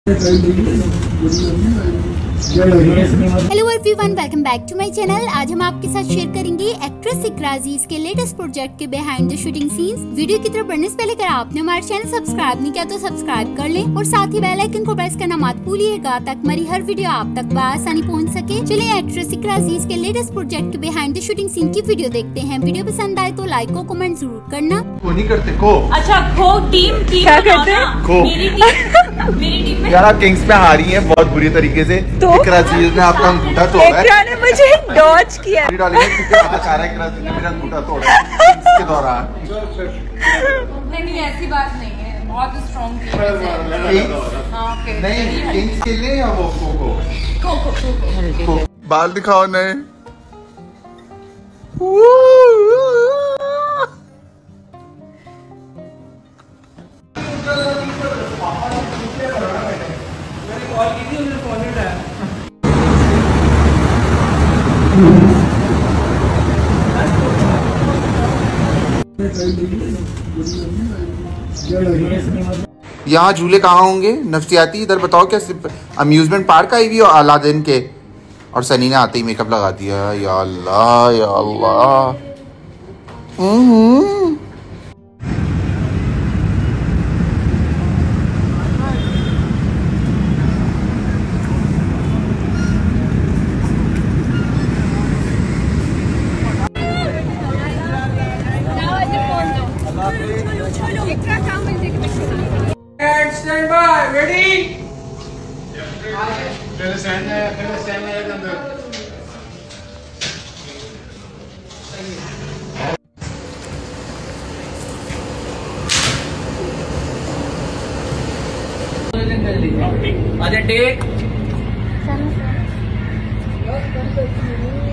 Hello everyone, welcome back to my channel. आज हम आपके साथ शेयर करेंगे एक्ट्रेस इकरा अजीज के लेटेस्ट प्रोजेक्ट के behind the shooting scenes. Video की तरफ बढ़ने से पहले अगर आपने हमारा चैनल सब्सक्राइब नहीं किया तो सब्सक्राइब कर लें और साथ ही बेल आइकन को प्रेस करना मत भूलिएगा ताकि हमारी हर वीडियो आप तक बआसानी पहुंच सके। चलिए एक्ट्रेस इकरा अजीज के लेटेस्ट प्रोजेक्ट के बिहाइंड द शूटिंग सीन की वीडियो देखते हैं। वीडियो पसंद आए तो लाइक और कमेंट जरूर करना। को नहीं करते को। अच्छा खो टीम क्या करते हैं? खो। मेरी टीम में यार आप किंग्स पे हारी हैं बहुत बुरी तरीके से। तो? इकरा अजीज ने आपका अंगूठा तोड़ा है। इकरा ने मुझे डॉज किया। इकरा अजीज ने मेरा अंगूठा तोड़ा है इसके दौरान। नहीं ऐसी बात नहीं है, बहुत स्ट्रॉन्ग टीम है। नहीं किंग्स के लिए या वो खो बाल दिखाओ नए। यहाँ झूले कहाँ होंगे नफसियाती? इधर बताओ। क्या अम्यूजमेंट पार्क आई हुई हो अलादीन के? और सनी ने आते ही मेकअप लगा दिया। या अल्लाह या अल्लाह। Stand by, ready? Take.